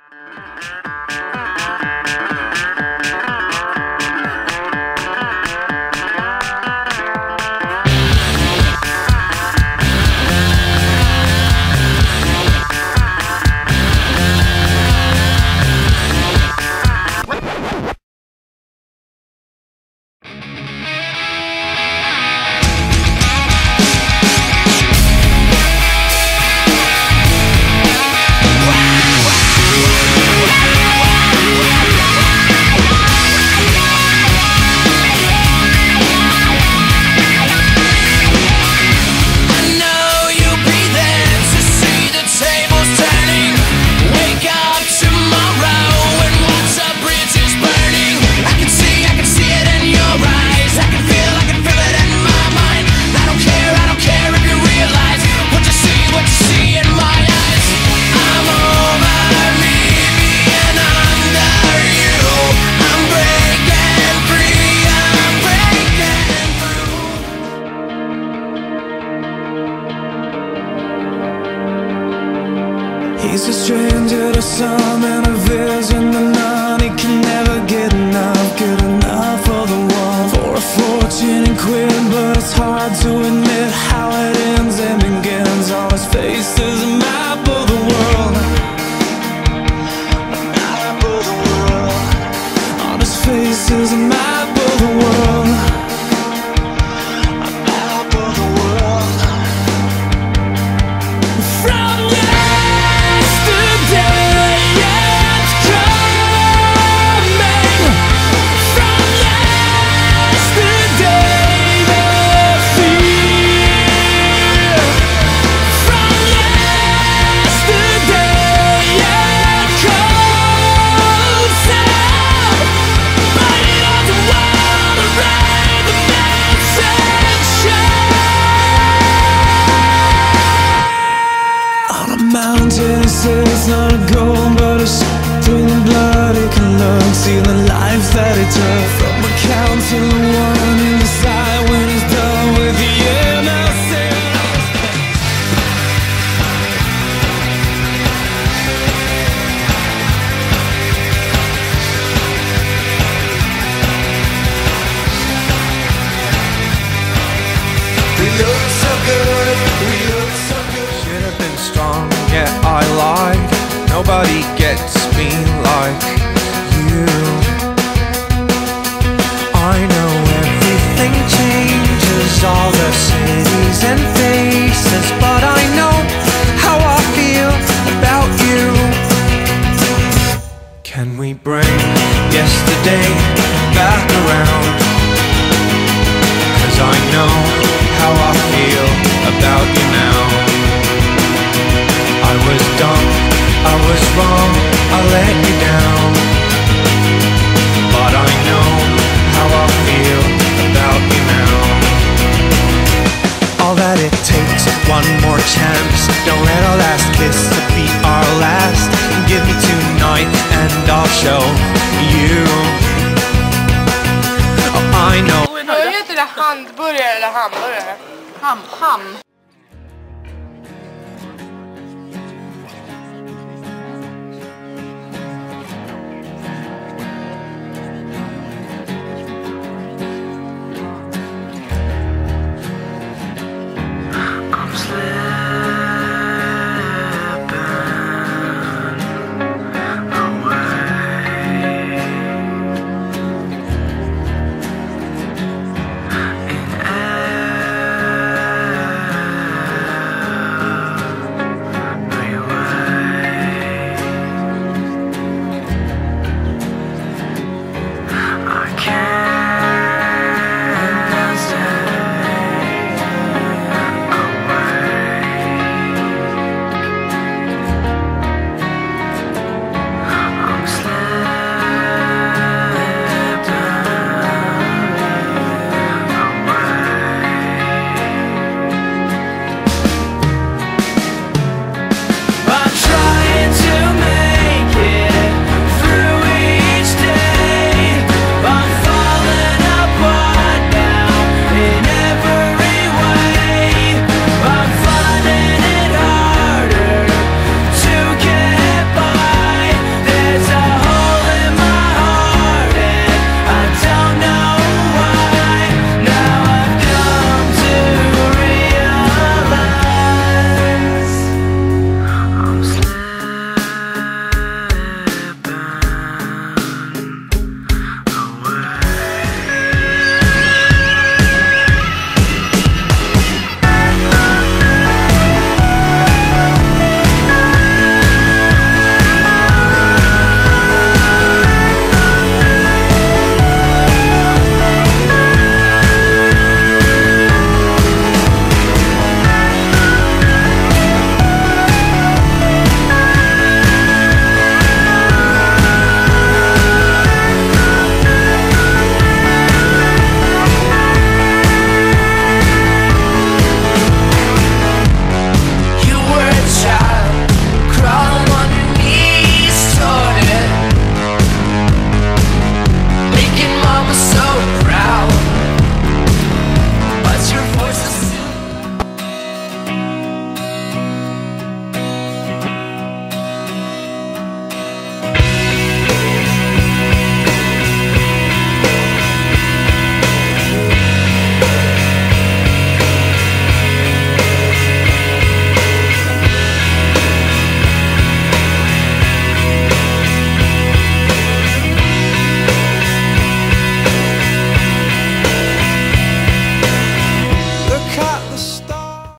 He's a stranger to some and a vision to none. He can never get enough of the one. For a fortune and quit, but it's hard to admit how it ends and begins. On his face is a map of the world, a map of the world. On his face is a map of the world, a map of the world. From mountain, he says not a gold, but a through the blood he can look. See the life that he took. From a count to the one, and decide when he's done with the innocence. We look so good, we look so good. Should have been strong, yet I lied. Nobody gets me like you. I know everything changes, all the cities and faces, but I know how I feel about you. Can we bring yesterday back around? 'Cause I know how I feel about you now. I was dumb, I was wrong, I let you down. But I know how I feel about you now. All that it takes, one more chance. Don't let our last kiss be our last. Give me tonight and I'll show you. Oh, I know. Heter det handburgare eller hamburgare? Ham.